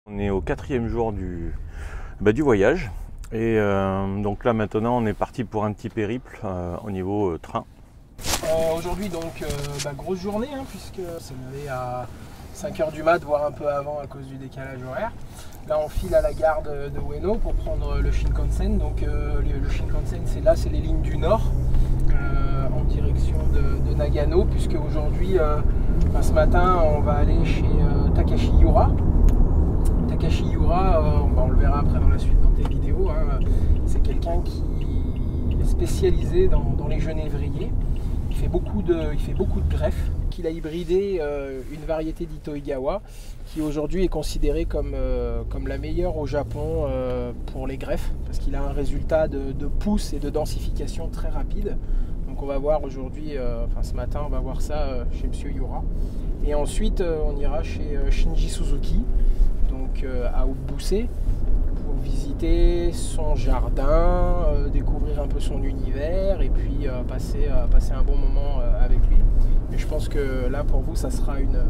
On est au 4e jour du voyage et donc là maintenant on est parti pour un petit périple au niveau train. Aujourd'hui donc grosse journée puisque c'est levé à 5h du mat, voire un peu avant à cause du décalage horaire. Là on file à la gare de Ueno pour prendre le Shinkansen. Donc le Shinkansen c'est les lignes du nord en direction de Nagano, puisque aujourd'hui, ce matin on va aller chez Takashi Yura. Takashi Yura, on le verra après dans la suite dans tes vidéos, c'est quelqu'un qui est spécialisé dans les genévriers. Il fait beaucoup de greffes, qu'il a hybridé une variété d'Itoigawa qui aujourd'hui est considérée comme la meilleure au Japon pour les greffes, parce qu'il a un résultat de pousse et de densification très rapide. Donc on va voir aujourd'hui, ce matin on va voir ça chez Monsieur Yura. Et ensuite on ira chez Shinji Suzuki, donc à Ubuse, pour visiter son jardin, découvrir un peu son univers et puis passer un bon moment avec lui. Et je pense que là pour vous ça sera une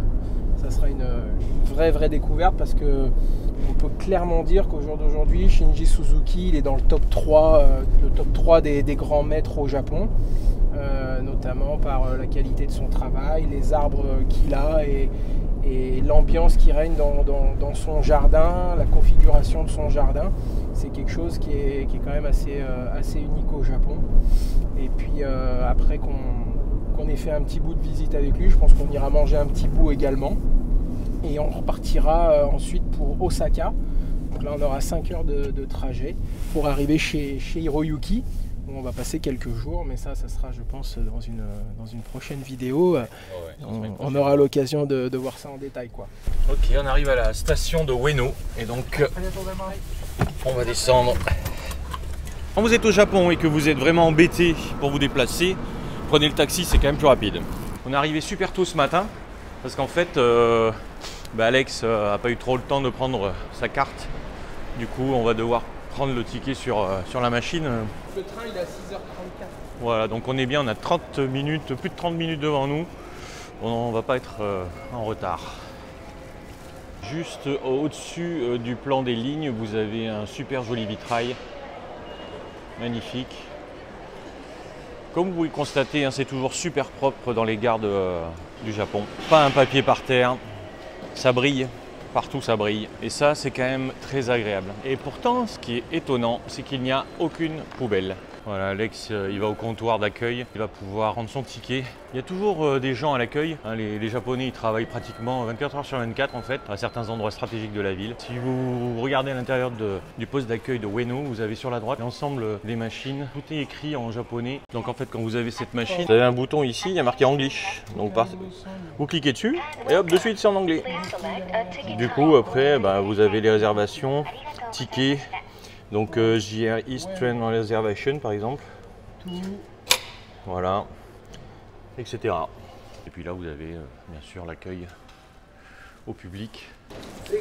vraie découverte, parce que on peut clairement dire qu'au jour d'aujourd'hui Shinji Suzuki il est dans le top 3, des grands maîtres au Japon, notamment par la qualité de son travail, les arbres qu'il a et l'ambiance qui règne dans son jardin, la configuration de son jardin. C'est quelque chose qui est quand même assez unique au Japon. Et puis après qu'on ait fait un petit bout de visite avec lui, je pense qu'on ira manger un petit bout également. Et on repartira ensuite pour Osaka. Donc là on aura 5 heures de trajet pour arriver chez Hiroyuki, où on va passer quelques jours, mais ça sera je pense dans une prochaine vidéo. On aura l'occasion de voir ça en détail, quoi. Ok, on arrive à la station de Ueno et donc on va descendre. Quand vous êtes au Japon et que vous êtes vraiment embêté pour vous déplacer, prenez le taxi, c'est quand même plus rapide. On est arrivé super tôt ce matin parce qu'en fait Alex n'a pas eu trop le temps de prendre sa carte. Du coup on va devoir prendre le ticket sur la machine. Le train il est à 6h34. Voilà, donc on est bien, on a 30 minutes, plus de 30 minutes devant nous. On ne va pas être en retard. Juste au-dessus du plan des lignes, vous avez un super joli vitrail. Magnifique. Comme vous pouvez le constater, c'est toujours super propre dans les gares du Japon. Pas un papier par terre, ça brille. Partout ça brille, et ça c'est quand même très agréable. Et pourtant ce qui est étonnant, c'est qu'il n'y a aucune poubelle. Voilà, Alex il va au comptoir d'accueil, il va pouvoir rendre son ticket. Il y a toujours des gens à l'accueil, les Japonais ils travaillent pratiquement 24 heures sur 24 en fait, à certains endroits stratégiques de la ville. Si vous regardez à l'intérieur du poste d'accueil de Ueno, vous avez sur la droite l'ensemble des machines, tout est écrit en japonais. Donc en fait quand vous avez cette machine, vous avez un bouton ici, il y a marqué English. Donc vous cliquez dessus, et hop, de suite c'est en anglais. Du coup après vous avez les réservations, tickets. Donc JR East Train Reservation par exemple, voilà, etc. Et puis là vous avez bien sûr l'accueil au public. Je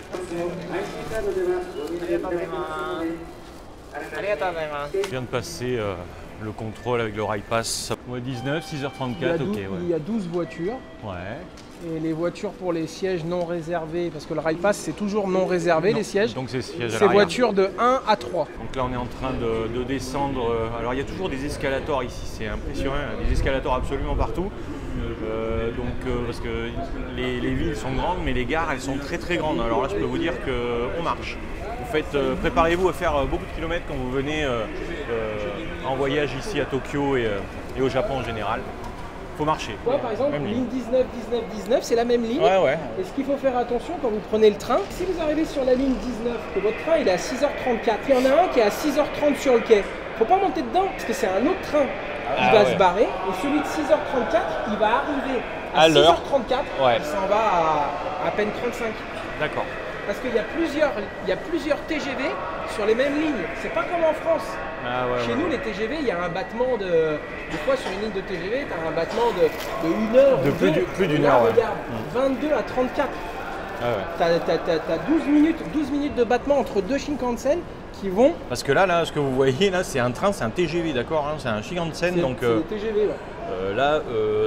viens de passer le contrôle avec le Rail Pass. 19, 6h34, ok. Il y a 12 voitures. Ouais. Et les voitures pour les sièges non réservés, parce que le Rail Pass c'est toujours non réservé, les sièges. Donc c'est voitures de 1 à 3. Donc là on est en train de descendre. Alors il y a toujours des escalators ici, c'est impressionnant, des escalators absolument partout. Parce que les villes sont grandes, mais les gares elles sont très grandes. Alors là je peux vous dire qu'on marche. Vous faites, préparez-vous à faire beaucoup de kilomètres quand vous venez en voyage ici à Tokyo et au Japon en général. Faut marcher. Par exemple, ligne 19, 19, 19, c'est la même ligne. Ouais. Et ce qu'il faut faire attention quand vous prenez le train, si vous arrivez sur la ligne 19, que votre train il est à 6h34, il y en a un qui est à 6h30 sur le quai. Faut pas monter dedans, parce que c'est un autre train qui va se barrer. Et celui de 6h34, il va arriver à 6h34, il s'en va à peine 35. D'accord. Parce qu'il y a plusieurs TGV sur les mêmes lignes. C'est pas comme en France. Chez nous, les TGV, il y a un battement des fois sur une ligne de TGV, tu as un battement de 1 heure. Plus d'une heure. Regarde, 22 à 34. Tu as 12 minutes de battement entre deux Shinkansen qui vont. Parce que là, ce que vous voyez, là, c'est un train, c'est un TGV, d'accord, c'est un Shinkansen. Donc, c'est TGV, là,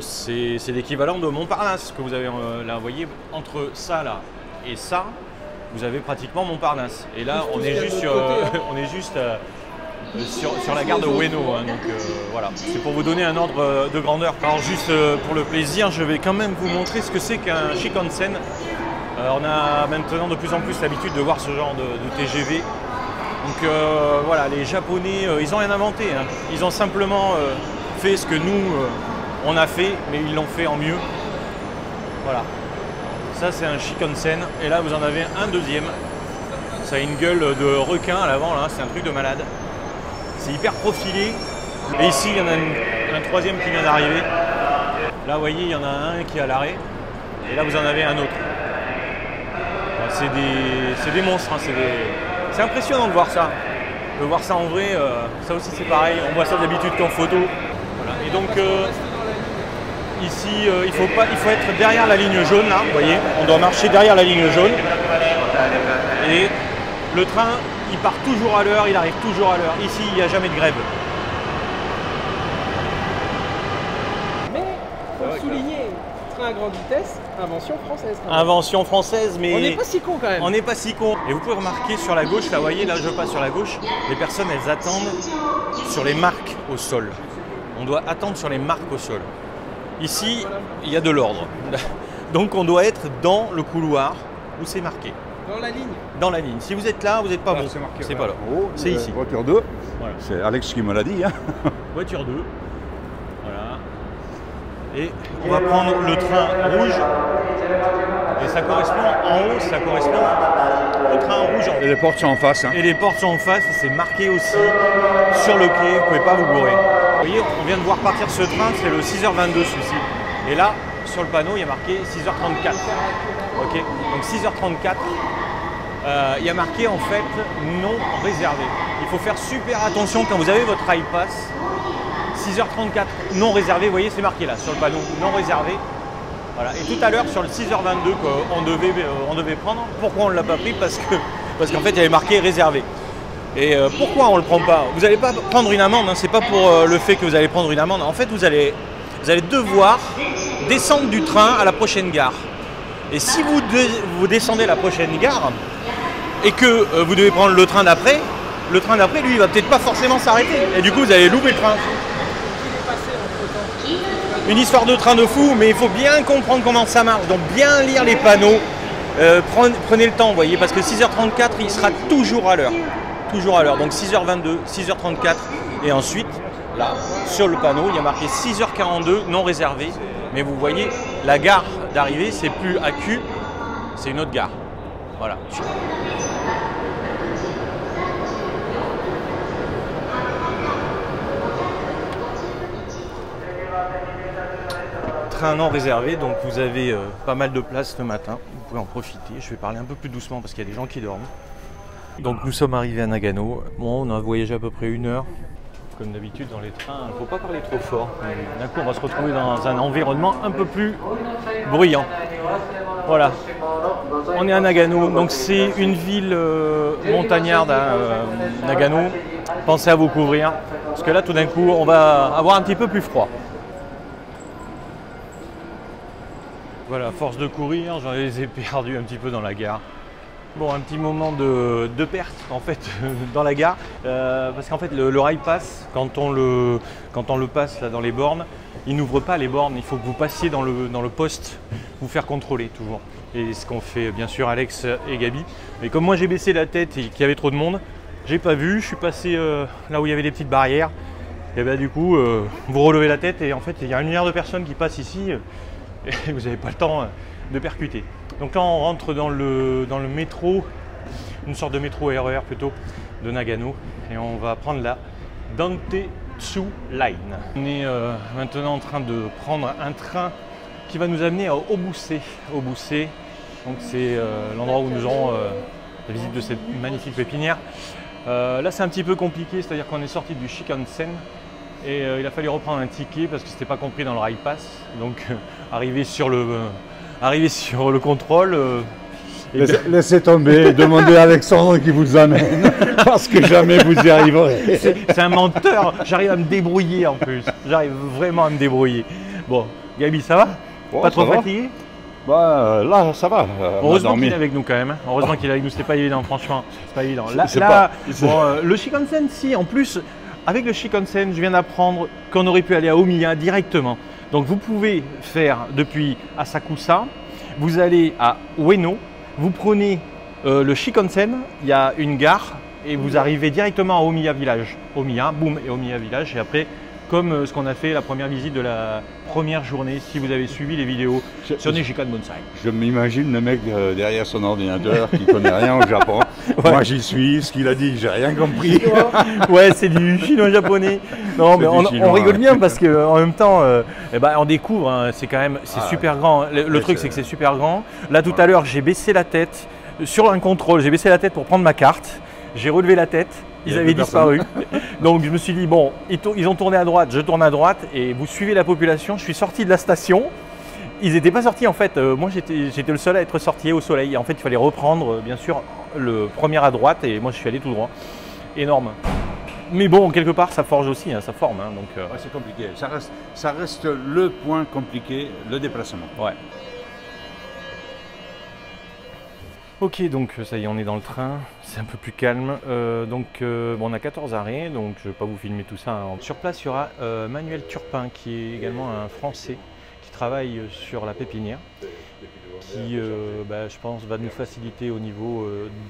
c'est l'équivalent de Montparnasse que vous avez là. Vous voyez, entre ça là et ça, vous avez pratiquement Montparnasse. Et là, Tout on ce est qu'il y a juste de sur, l'autre côté, hein. on est juste sur la gare de Ueno. Hein, donc voilà, c'est pour vous donner un ordre de grandeur. Alors juste pour le plaisir, je vais quand même vous montrer ce que c'est qu'un Shinkansen. On a maintenant de plus en plus l'habitude de voir ce genre de TGV. Donc voilà, les Japonais, ils n'ont rien inventé. Hein. Ils ont simplement fait ce que nous, on a fait, mais ils l'ont fait en mieux. Voilà. Ça, c'est un Shinkansen. Et là, vous en avez un deuxième. Ça a une gueule de requin à l'avant, là. C'est un truc de malade. C'est hyper profilé. Et ici, il y en a un troisième qui vient d'arriver. Là, vous voyez, il y en a un qui est à l'arrêt. Et là, vous en avez un autre. C'est des monstres. Hein. C'est impressionnant de voir ça. De voir ça en vrai, ça aussi c'est pareil. On voit ça d'habitude qu'en photo. Voilà. Et donc, ici, il faut être derrière la ligne jaune, là, vous voyez. On doit marcher derrière la ligne jaune. Et le train, il part toujours à l'heure, il arrive toujours à l'heure. Ici, il n'y a jamais de grève. Mais, il faut souligner, train à grande vitesse, invention française. Invention française, mais... On n'est pas si con quand même. On n'est pas si con. Et vous pouvez remarquer sur la gauche, là, vous voyez, là je passe sur la gauche, les personnes, elles attendent sur les marques au sol. On doit attendre sur les marques au sol. Ici, il y a de l'ordre. Donc on doit être dans le couloir où c'est marqué. Dans la ligne. Dans la ligne. Si vous êtes là, vous n'êtes pas bon. C'est pas là. C'est ici. Voiture 2. Voilà. C'est Alex qui me l'a dit. Hein. Voiture 2. Voilà. Et on va prendre le train rouge. Et ça correspond, en haut, ça correspond au train rouge. Et les portes sont en face. Hein. Et les portes sont en face. Et c'est marqué aussi sur le quai. Vous ne pouvez pas vous gourer. Vous voyez, on vient de voir partir ce train. C'est le 6h22 celui-ci. Et là, sur le panneau, il y a marqué 6h34. Ok, donc 6h34, il y a marqué en fait non réservé. Il faut faire super attention quand vous avez votre iPass. 6h34 non réservé, vous voyez c'est marqué là sur le panneau non réservé. Voilà. Et tout à l'heure sur le 6h22 qu'on devait prendre, pourquoi on ne l'a pas pris? Parce qu'en fait il y avait marqué réservé. Et pourquoi on ne le prend pas? Vous n'allez pas prendre une amende, hein, c'est pas pour le fait que vous allez prendre une amende. En fait vous allez devoir descendre du train à la prochaine gare. Et si vous descendez à la prochaine gare et que vous devez prendre le train d'après, lui, il va peut-être pas forcément s'arrêter. Et du coup, vous allez louper le train. Une histoire de train de fou, mais il faut bien comprendre comment ça marche. Donc bien lire les panneaux. Prenez le temps, vous voyez, parce que 6h34, il sera toujours à l'heure. Toujours à l'heure. Donc 6h22, 6h34. Et ensuite, là, sur le panneau, il y a marqué 6h42 non réservé. Mais vous voyez, la gare d'arrivée, c'est plus AQ, c'est une autre gare. Voilà. Train non réservé, donc vous avez pas mal de place le matin. Vous pouvez en profiter. Je vais parler un peu plus doucement parce qu'il y a des gens qui dorment. Donc nous sommes arrivés à Nagano. Bon, on a voyagé à peu près 1 heure. Comme d'habitude dans les trains, il ne faut pas parler trop fort. D'un coup, on va se retrouver dans un environnement un peu plus bruyant. Voilà. On est à Nagano. Donc c'est une ville montagnarde, Nagano. Pensez à vous couvrir. Parce que là, tout d'un coup, on va avoir un petit peu plus froid. Voilà, force de courir, j'en les ai perdus un petit peu dans la gare. Bon, un petit moment de perte en fait dans la gare, parce qu'en fait le rail pass, quand on le passe là dans les bornes, il n'ouvre pas les bornes, il faut que vous passiez dans le poste, vous faire contrôler toujours. Et ce qu'ont fait bien sûr Alex et Gabi. Mais comme moi j'ai baissé la tête et qu'il y avait trop de monde, j'ai pas vu, je suis passé là où il y avait des petites barrières. Et bien du coup, vous relevez la tête et en fait il y a 1 milliard de personnes qui passent ici et vous n'avez pas le temps de percuter. Donc là on rentre dans le métro, une sorte de métro RER plutôt, de Nagano, et on va prendre la Dantetsu Line. On est maintenant en train de prendre un train qui va nous amener à Obuse. Obuse, donc c'est l'endroit où nous aurons la visite de cette magnifique pépinière. Là c'est un petit peu compliqué, c'est-à-dire qu'on est sorti du Shinkansen et il a fallu reprendre un ticket parce que c'était pas compris dans le rail pass. Donc arrivé sur le contrôle. Laissez tomber, demandez à Alexandre qui vous amène, parce que jamais vous y arriverez. C'est un menteur, j'arrive à me débrouiller en plus. J'arrive vraiment à me débrouiller. Bon, Gabi, ça va? Oh, pas trop fatigué? Bah, là, ça va. Heureusement qu'il est avec nous quand même. Heureusement qu'il est avec nous, c'était pas évident, franchement. C'est pas évident. Là, le Shinkansen, si, en plus, avec le Shinkansen, je viens d'apprendre qu'on aurait pu aller à Omiya directement. Donc vous pouvez faire depuis Asakusa, vous allez à Ueno, vous prenez le Shinkansen, il y a une gare et vous arrivez directement à Omiya Village. Omiya, boum, et Omiya Village. Et après, comme ce qu'on a fait la première visite de la première journée, si vous avez suivi les vidéos sur Nijikawa Bonsai. Je m'imagine le mec derrière son ordinateur qui connaît rien au Japon. Ouais. Moi j'y suis, ce qu'il a dit, j'ai rien compris. Ouais, c'est du chinois-japonais. Non, mais on rigole bien parce qu'en même temps, on découvre, hein, c'est quand même super grand. Le truc, c'est que c'est super grand. Là, tout à l'heure, j'ai baissé la tête sur un contrôle, j'ai baissé la tête pour prendre ma carte. J'ai relevé la tête. Ils avaient disparu. Donc je me suis dit, bon, ils ont tourné à droite, je tourne à droite et vous suivez la population. Je suis sorti de la station. Ils n'étaient pas sortis en fait. Moi j'étais le seul à être sorti au soleil. En fait il fallait reprendre bien sûr le premier à droite et moi je suis allé tout droit. Énorme. Mais bon, quelque part ça forge aussi, hein, ça forme. Hein, donc, ouais, c'est compliqué. Ça reste le point compliqué, le déplacement. Ouais. Ok, donc ça y est, on est dans le train, c'est un peu plus calme. Bon, on a 14 arrêts, donc je ne vais pas vous filmer tout ça. Hein. Sur place, il y aura Manuel Turpin, qui est également un Français, qui travaille sur la pépinière, qui, je pense, va nous faciliter au niveau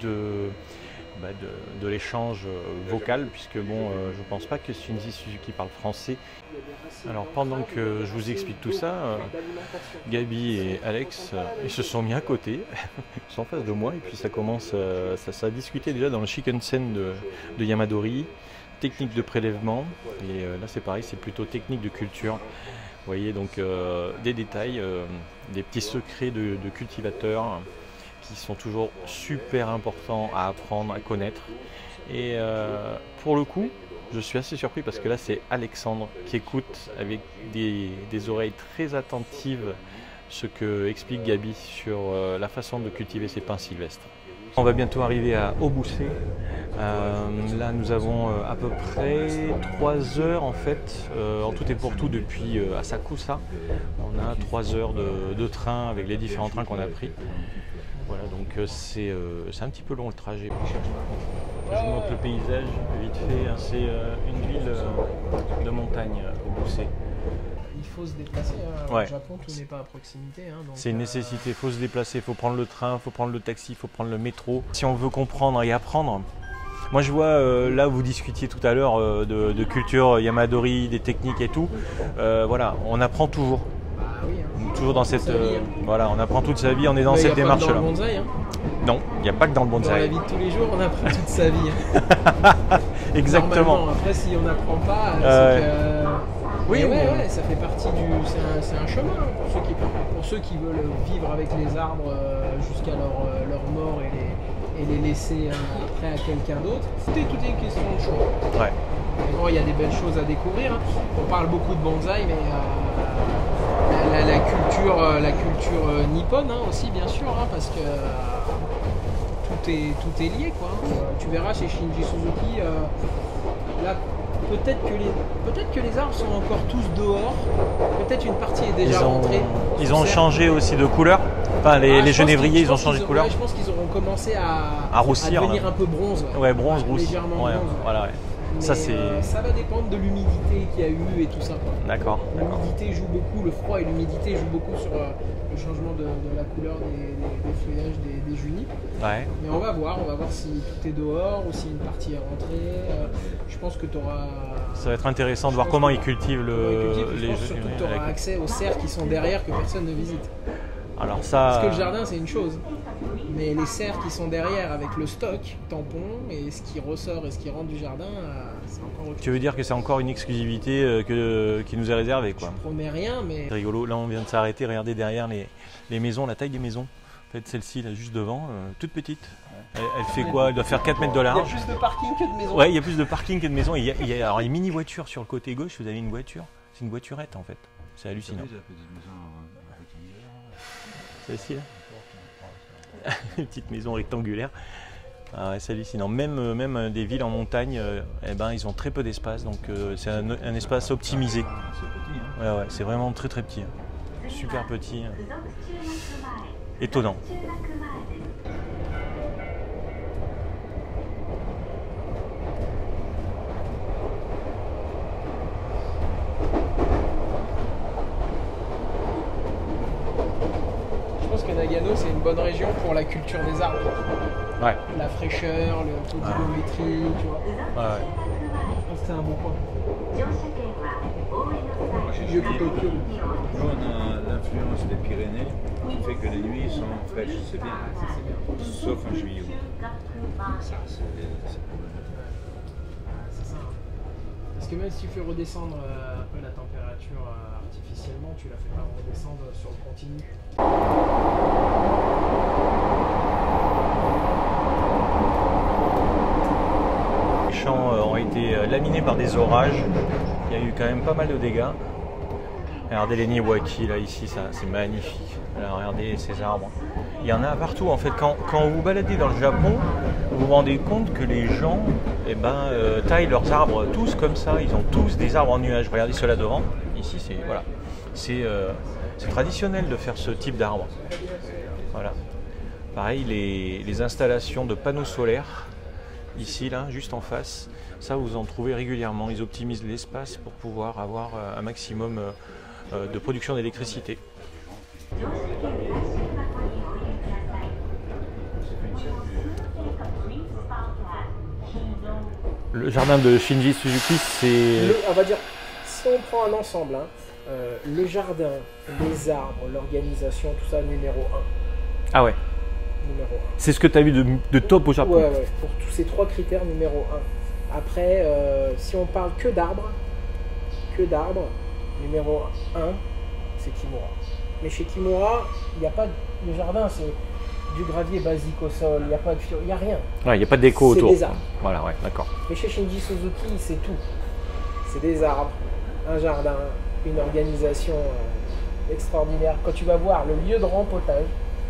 de l'échange vocal, puisque bon, je ne pense pas que Shinji Suzuki parle français. Alors pendant que je vous explique tout ça, Gabi et Alex, ils se sont mis à côté, ils sont en face de moi et puis ça commence, ça a discuté déjà dans le Shinkansen de Yamadori, technique de prélèvement et là c'est pareil, c'est plutôt technique de culture. Vous voyez donc des détails, des petits secrets de cultivateurs qui sont toujours super importants à apprendre, à connaître. Et pour le coup, je suis assez surpris parce que là c'est Alexandre qui écoute avec des oreilles très attentives ce que explique Gabi sur la façon de cultiver ces pins sylvestres. On va bientôt arriver à Obuse. Là nous avons à peu près 3 heures en fait, en tout et pour tout depuis Asakusa. On a 3 heures de train avec les différents trains qu'on a pris. Voilà, donc c'est un petit peu long le trajet. Je vous montre le paysage vite fait, hein, c'est une ville de montagne, Obuse. Il faut se déplacer, hein. Ouais. Au Japon tout n'est pas à proximité. Hein, c'est une nécessité, il faut se déplacer, il faut prendre le train, il faut prendre le taxi, il faut prendre le métro. Si on veut comprendre et apprendre, moi je vois, là vous discutiez tout à l'heure de culture Yamadori, des techniques et tout, voilà, on apprend toujours. Oui, hein. Toujours dans cette... voilà, on apprend toute sa vie, on est dans cette démarche-là. Dans le bonsaï, hein. Non, il n'y a pas que dans le bonsaï. Dans la vie de tous les jours, on apprend toute sa vie. Hein. Exactement. Après, si on n'apprend pas, c'est que... Oui, ouais, ça fait partie du... C'est un chemin hein, pour ceux qui veulent vivre avec les arbres jusqu'à leur mort et les laisser après à quelqu'un d'autre. Tout est une question de choix. Ouais. Bon, il y a des belles choses à découvrir. Hein. On parle beaucoup de bonsaï, mais... la culture nippone hein, aussi bien sûr hein, parce que tout est lié quoi. Tu verras chez Shinji Suzuki là peut-être que les arbres sont encore tous dehors, peut-être une partie est déjà rentrée. Ils ont changé aussi de couleur, enfin les genévriers ils ont changé de couleur. Ouais, je pense qu'ils auront commencé à roussir, à devenir un peu bronze. Ouais, bronze, rousse. Légèrement ouais, bronze. Voilà, ouais. Mais ça va dépendre de l'humidité qu'il y a eu et tout ça. D'accord. L'humidité joue beaucoup, le froid et l'humidité jouent beaucoup sur le changement de la couleur des feuillages des junipes. Ouais. Mais on va voir si tout est dehors ou si une partie est rentrée. Je pense que tu auras... Ça va être intéressant de voir comment ils cultivent je pense surtout que tu auras accès aux serres qui sont derrière que personne ne visite. Alors ça... Parce que le jardin c'est une chose, mais les serres qui sont derrière avec le stock, tampon et ce qui ressort et ce qui rentre du jardin, c'est encore autre chose. Tu veux dire que c'est encore une exclusivité qui nous est réservée quoi. Je promets rien mais... C'est rigolo, là on vient de s'arrêter, regardez derrière les maisons, la taille des maisons. En fait celle-ci là juste devant, toute petite. Elle fait quoi? Elle doit faire 4 mètres de large. Il y a plus de parking que de maisons. Ouais, il y a plus de parking que de maisons. Il y a alors, une mini voiture sur le côté gauche, vous avez une voiture. C'est une voiturette en fait. C'est hallucinant. Celle-ci là. Une petite maison rectangulaire. Ah ouais, c'est hallucinant. Même des villes en montagne, ils ont très peu d'espace, donc c'est un espace optimisé. Ouais, c'est vraiment très très petit. super petit, étonnant. Je pense que Nagano c'est une bonne région pour la culture des arbres. Ouais. La fraîcheur, le podigométrie, tu vois. Ouais. Je pense que c'est un bon point. Nous, on a l'influence des Pyrénées qui fait que les nuits sont fraîches, c'est bien. Sauf en juillet. Ça, c'est C'est ça. Parce que même si tu fais redescendre un peu la température artificiellement, tu la fais pas redescendre sur le continu. Les champs ont été laminés par des orages. Il y a eu quand même pas mal de dégâts. Regardez les Niwaki là, ici, ça c'est magnifique. Là, regardez ces arbres. Il y en a partout en fait. Quand vous vous baladez dans le Japon, vous vous rendez compte que les gens taillent leurs arbres tous comme ça. Ils ont tous des arbres en nuage. Regardez ceux-là devant. Ici, c'est voilà. C'est traditionnel de faire ce type d'arbre. Voilà. Pareil, les installations de panneaux solaires, ici, là, juste en face, ça vous en trouvez régulièrement. Ils optimisent l'espace pour pouvoir avoir un maximum de production d'électricité. Le jardin de Shinji Suzuki, c'est... On va dire, si on prend un ensemble, le jardin, les arbres, l'organisation, tout ça, numéro 1. Ah ouais. Numéro 1. C'est ce que tu as vu de top au Japon. Ouais, ouais, pour tous ces 3 critères, numéro 1. Après, si on parle que d'arbres, numéro 1, c'est Kimura. Mais chez Kimura, il n'y a pas le jardin, c'est du gravier basique au sol, il n'y a pas de il n'y a rien. Ouais, il n'y a pas de déco autour. C'est des arbres. Voilà, ouais, d'accord. Mais chez Shinji Suzuki, c'est tout. C'est des arbres, un jardin, une organisation extraordinaire. Quand tu vas voir le lieu de rempotage,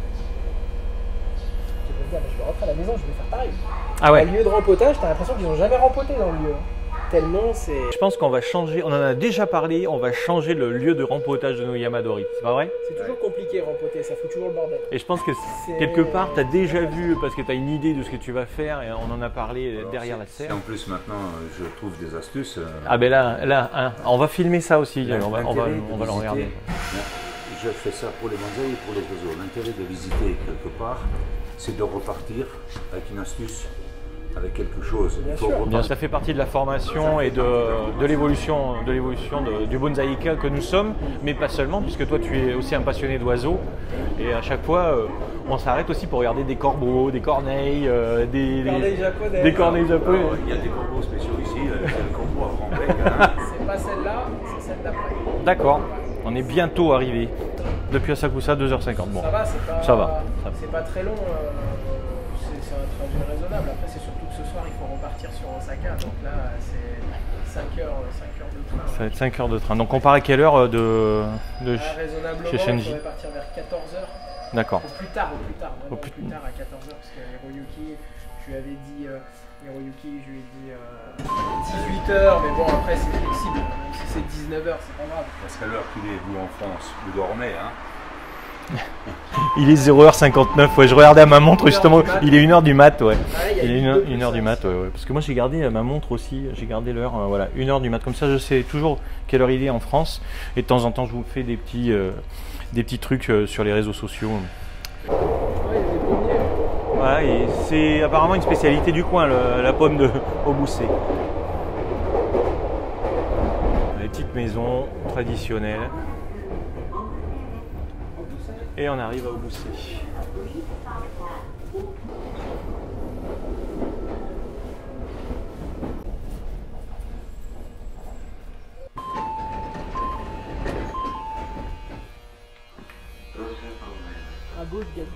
tu peux te dire, mais je vais rentrer à la maison, je vais faire pareil. Ah ouais. Le lieu de rempotage, tu as l'impression qu'ils n'ont jamais rempoté dans le lieu. Tellement c'est... Je pense qu'on va changer, on en a déjà parlé, on va changer le lieu de rempotage de nos Yamadori, c'est pas vrai? C'est toujours compliqué rempoter, ça fout toujours le bordel. Et je pense que quelque part, tu as déjà vu, parce que tu as une idée de ce que tu vas faire, et on en a parlé derrière la serre. En plus, maintenant, je trouve des astuces. Ah ben là hein, on va filmer ça aussi, on va le regarder. Je fais ça pour les bonsaïs et pour les oiseaux. L'intérêt de visiter quelque part, c'est de repartir avec une astuce, avec quelque chose. Bien, ça fait partie de la formation et de l'évolution du bonsaïka que nous sommes, mais pas seulement, puisque toi tu es aussi un passionné d'oiseaux. Et à chaque fois, on s'arrête aussi pour regarder des corbeaux, des corneilles, des corneilles japonais. Alors, il y a des corbeaux spéciaux ici, il y a le corbeau à franc bec. Hein. C'est pas celle-là, c'est celle d'après. D'accord, on est bientôt arrivé. Depuis Asakusa, 2h50. Bon, ça va. C'est pas très long, c'est un trajet raisonnable. Après, c'est surtout que ce soir, il faut repartir sur Osaka. Donc là, c'est 5 heures de train. Ça va être 5 heures de train. Donc on part à quelle heure de raisonnablement, chez Shinji? On va partir vers 14h. D'accord. Au plus tard, vraiment plus tard à 14h, parce que Hiroyuki, je lui avais dit, 18h, mais bon, après c'est flexible. Même si c'est 19h, c'est pas grave. Parce qu'à l'heure qu'il est, vous en France, vous dormez, hein? Il est 0h59, ouais, je regardais à ma montre justement, il est 1h du mat, ouais. Ah, il est 1h du mat, ouais. Parce que moi j'ai gardé ma montre aussi, j'ai gardé l'heure, voilà, 1h du mat, comme ça je sais toujours quelle heure il est en France, et de temps en temps je vous fais des petits trucs sur les réseaux sociaux. Voilà, et c'est apparemment une spécialité du coin, la pomme de Obusei. Les petites maisons traditionnelles. Et on arrive à Obusei. À gauche, Gabi.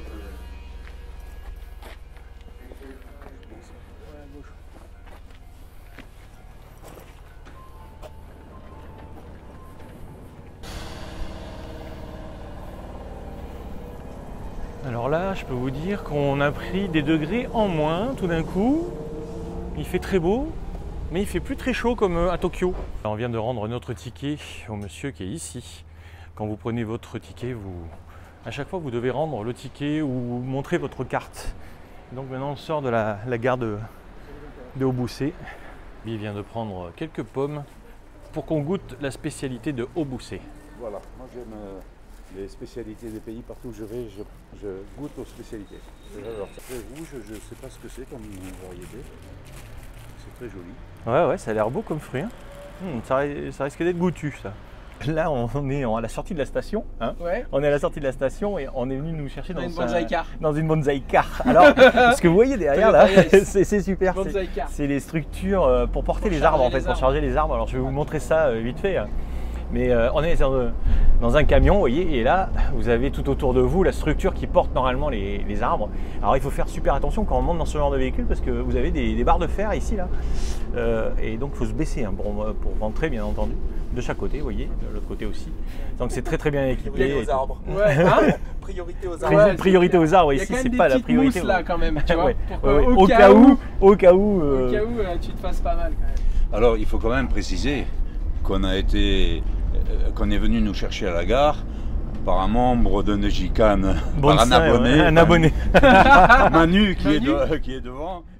Alors là, je peux vous dire qu'on a pris des degrés en moins tout d'un coup. Il fait très beau, mais il fait plus très chaud comme à Tokyo. Alors on vient de rendre notre ticket au monsieur qui est ici quand vous prenez votre ticket, à chaque fois vous devez rendre le ticket ou montrer votre carte. Donc maintenant on sort de la gare de Haut-Boussay. Il vient de prendre quelques pommes pour qu'on goûte la spécialité de Haut-Boussay. Voilà, moi j'aime les spécialités des pays, partout où je vais, je goûte aux spécialités. Alors, c'est très rouge, je ne sais pas ce que c'est comme variété. C'est très joli. Ouais, ça a l'air beau comme fruit. Hein. Ça risque d'être goûtu ça. Là, on est à la sortie de la station. Hein. Ouais. On est à la sortie de la station et on est venu nous chercher dans une bonsaï car. Alors, ce que vous voyez derrière là, c'est super. C'est les structures pour porter les arbres en fait, pour charger les arbres. Alors, je vais vous montrer ça vite fait. Mais on est dans un camion, vous voyez, et là, vous avez tout autour de vous la structure qui porte normalement les arbres. Alors, il faut faire super attention quand on monte dans ce genre de véhicule parce que vous avez des barres de fer ici, là. Et donc, il faut se baisser hein, pour rentrer, bien entendu, de chaque côté, vous voyez, de l'autre côté aussi. Donc, c'est très bien équipé. Priorité aux arbres. Ouais, hein Priorité aux arbres. Priorité aux arbres, ici, c'est pas la priorité. Il y a quand même des petites mousses là, quand même, tu vois, ouais. au cas où tu te fasses pas mal, quand même. Alors, il faut quand même préciser qu'on est venu nous chercher à la gare par un membre de Negicane, par un abonné. Un abonné. Manu qui est devant.